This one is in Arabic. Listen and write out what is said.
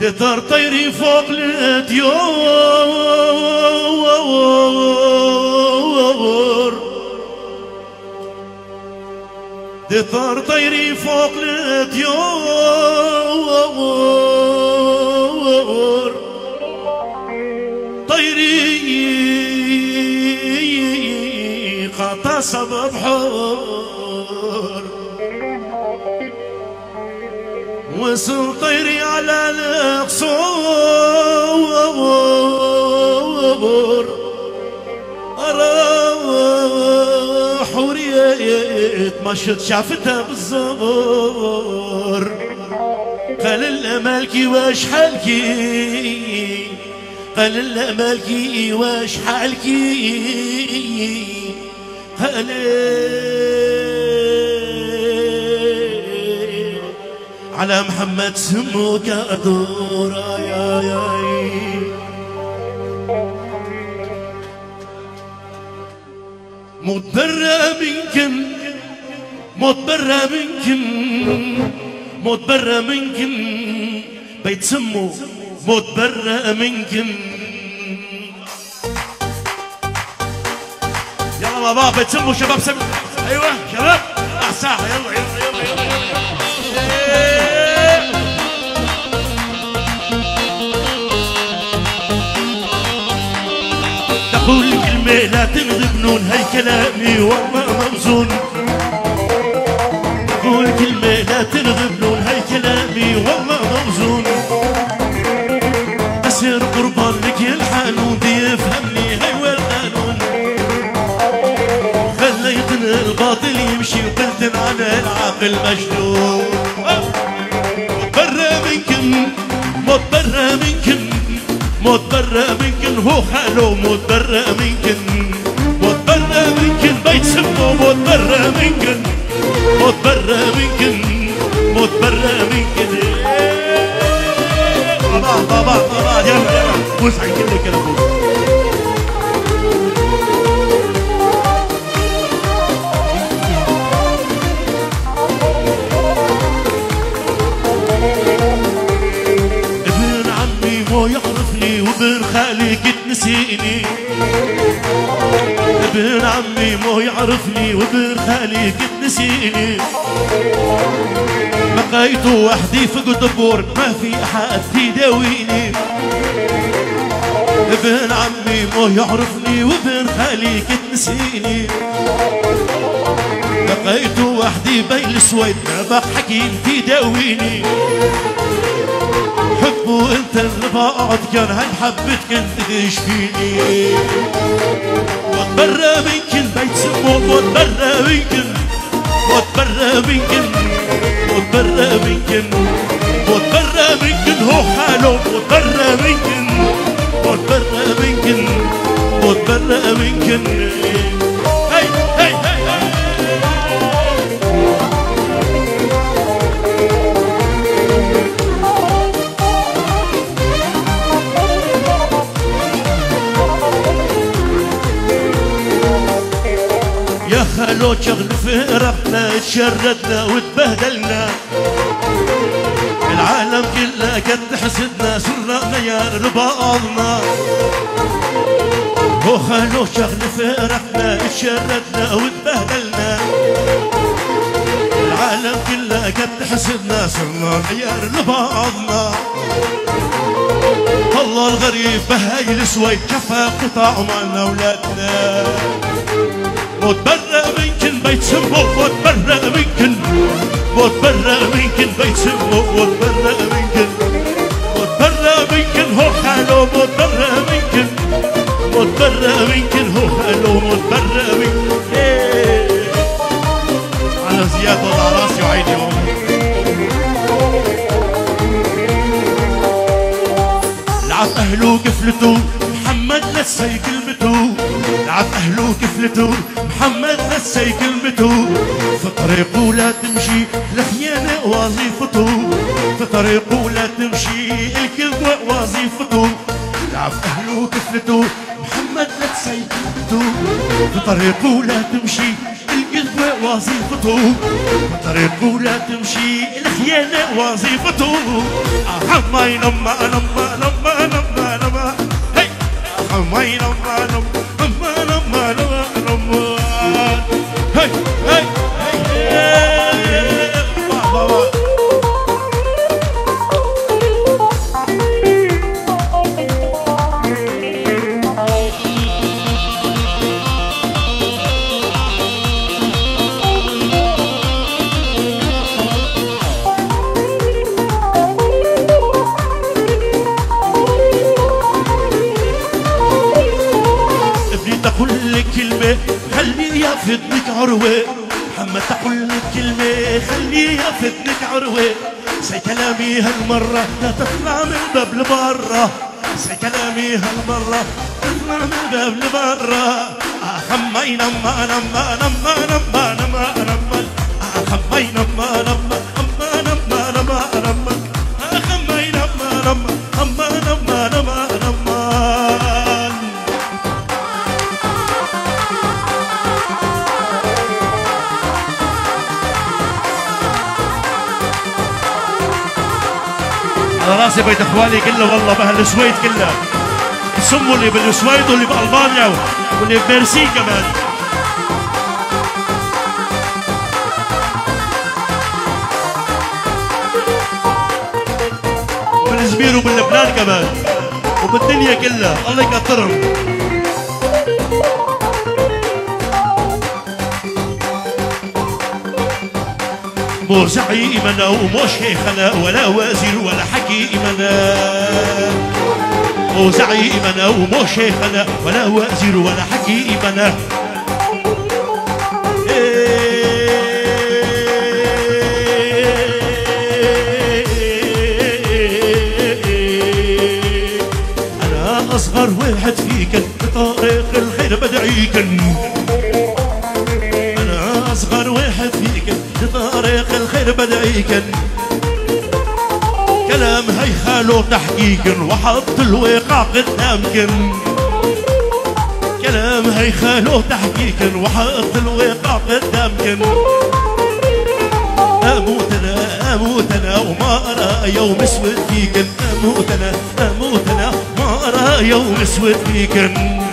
دثار طيري فوق الديور دثار طيري فوق الديور طيري قطع سبب حور وصل طيري على القصور راح وريت مشت شافتها بالزور قال الامالكي واش حالكي قال الامالكي واش حالكي قال على محمد سموك أدورا يا موت برا منكن موت برا منكن موت برا منكن بيتسموا موت برا منكن يلا بابا بيتسموا شباب ايوه شباب احساها يلا يلا يلا يلا تقول كلمة لا تنغب نون هاي كلامي والله موزون تقول كلمة لا تنغب نون هاي كلامي والله موزون أسير قربان لك الحانون بيفهمني هاي والقانون خليتني الباطل يمشي وقلت على العاقل مجنون برا منكم موت برا منكم موت برا منكن هو خالو موت برا منكن موت برا منكن بيت سمو موت برا منكن موت برا منكن موت برا منكن طبعا طبعا طبعا يلا يلا بوس عن كله كده بوس ابن عمي مو يعرفني وابن خالي تنسيني ابن عمي مو يعرفني وابن خالي تنسيني بقيت وحدي في قدبور ما في احد يداويني ابن عمي مو يعرفني وابن خالي تنسيني بقيت وحدي بين السويد ما بق حكيم تداويني حبه انت اللي بعض كان هاي حبتك انت تشفيني موت برا منكن بيت سمو موت برا منكن موت برا منكن موت برا منكن موت برا منكن هو حاله موت برا منكن موت برا منكن موت برا منكن هاي هاي هاي يا خالو شغل فرقنا تشردنا وتبهدلنا العالم كله قد حسدنا صرنا غيار لبعضنا هو خالو شغل فرقنا تشردنا وتبهدلنا العالم كله قد حسدنا صرنا غيار لبعضنا الله الغريب بهاي السويد شفا قطع معنا اولادنا موت برا منكن بيت سمو موت برا منكن موت برا منكن بيت سمو موت برا منكن موت برا منكن هو حالو موت برا منكن موت برا منكن هو حالو موت برا منكن على زياد وضع راسي وعيني يوم لعب اهلو قفلتو محمد لسه كلمته لعب اهلو كفلته محمد نسي كلمته في طريقه لا تمشي الخيانة وظيفته في طريقه لا تمشي الكذب وظيفته لعب اهلو كفلته محمد نسي كلمته في طريقه لا تمشي الكذب وظيفته طريق ولا تمشي الخيانة وظيفته حما ينما نما نما نما نما هي حما ينما نما نما نما نما هي هي تقول لك كلمة خليها في ودنك عروة محمد تقول لك كلمة خليها في ودنك عروة سي كلامي هالمرة لا تطلع من الباب لبرا سي كلامي هالمرة تطلع من الباب لبرا خمي نما نما نما نما نما نما خمي نما نما نما نما نما نما خمي نما نما نما نما نما نما على راسي بيت اخواني كله والله بهالسويد كله بسموا اللي بالسويد واللي بالبانيا واللي بميرسي كمان وبالزبير وباللبنان كمان وبالدنيا كلها الله يكثرهم مو زعيمنا ومو شيخنا ولا وزير ولا حكيمنا مو زعيمنا ومو شيخنا ولا وزير ولا حكيمنا أنا أصغر واحد فيكن بطريق الخير بدعيكن أنا أصغر واحد فيكن بطريق الخير بدعيكن كلام هي خالو تحقيقن وحط الواقع قدامكن كلام هي خالو تحقيقن وحط الواقع قدامكن أموت أنا وما أرى يوم اسود فيكن أموت أنا وما أرى يوم اسود فيكن